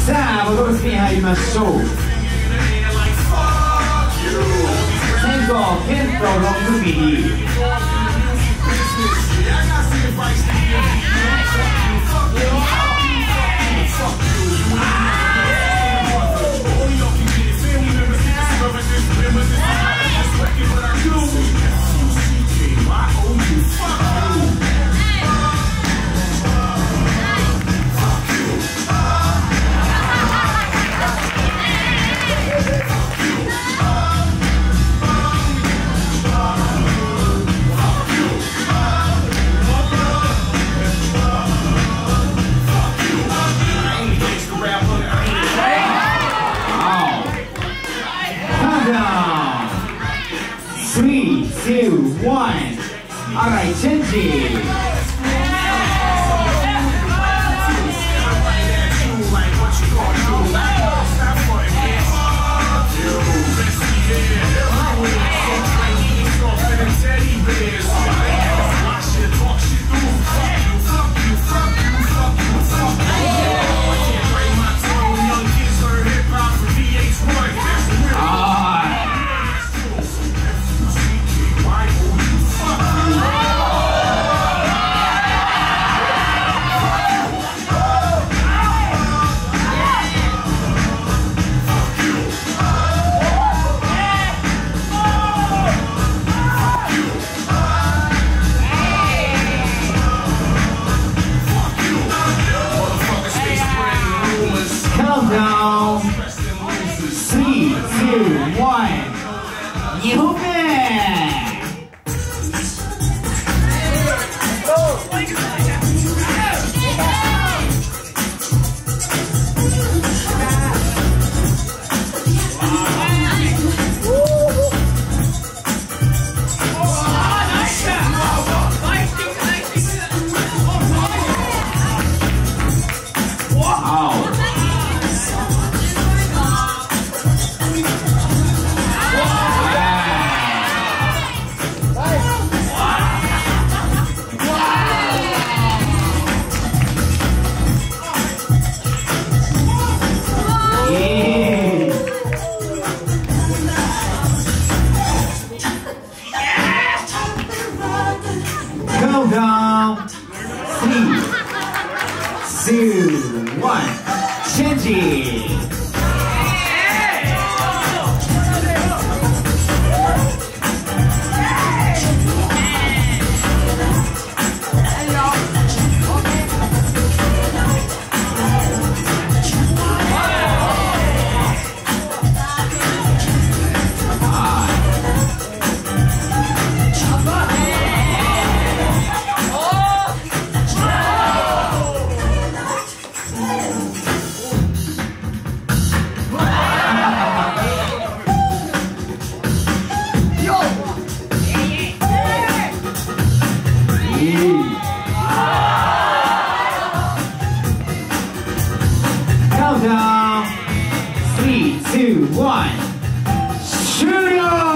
さあボトルスピン入りましょう。先攻ケント6ミリ。3, 2, 1. Alright, changing. Countdown. 3, 2, 1. 2本目。Countdown. 3, 2, 1. Changing. Countdown. 3, 2, 1. 終了。